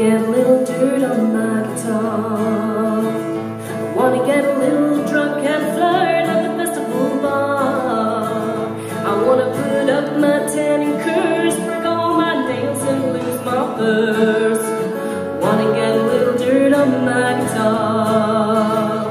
get a little dirt on my guitar. I wanna get a little drunk and flirt at the festival bar. I wanna put up my tanning curls, break all my nails and lose my purse. Wanna get a little dirt on my guitar.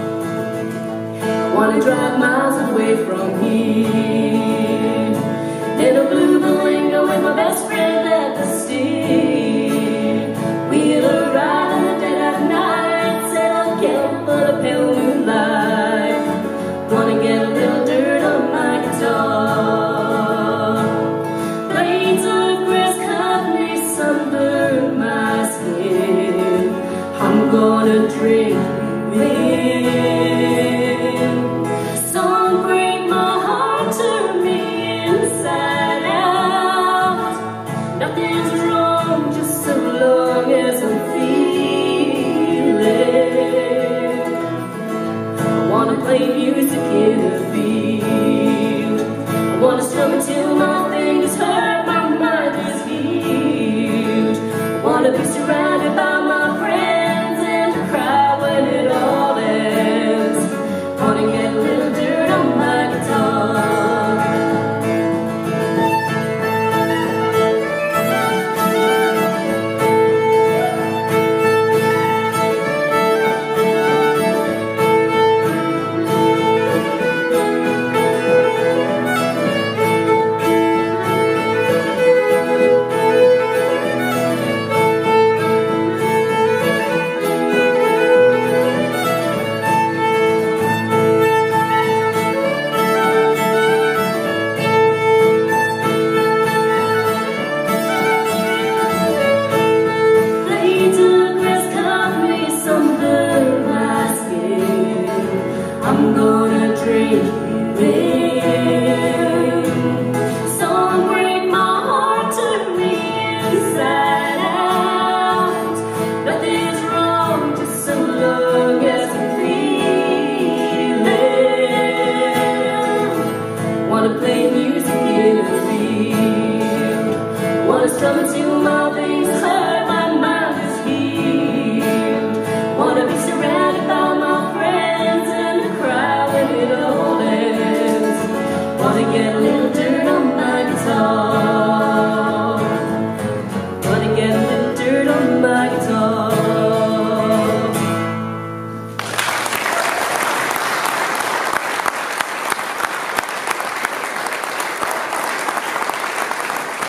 I wanna drive miles away from here in a blue Berlingo with my best friend at the steer. We'll arrive in the dead of night, set up camp for the pale moonlight. Wanna get a little dirt on my guitar. Blades of grass cut me, sunburn my skin. I'm gonna drink you in. Song break my heart, turn me inside out. Nothing's wrong, just so long as I'm feeling. I wanna play music in a field. I wanna strum until my fingers hurt, my mind is healed. I wanna be surrounded by my friends and cry when it all ends. Wanna get a little dirt on my guitar. I'm gonna drink you in. Song break my heart, turn me inside out. Nothing's wrong, just so long as I'm feeling. Wanna play music in a field. Wanna strum until my veins hurt, my mind is healed. Wanna be surrounded by my friends and cry when it all ends. Wanna get a little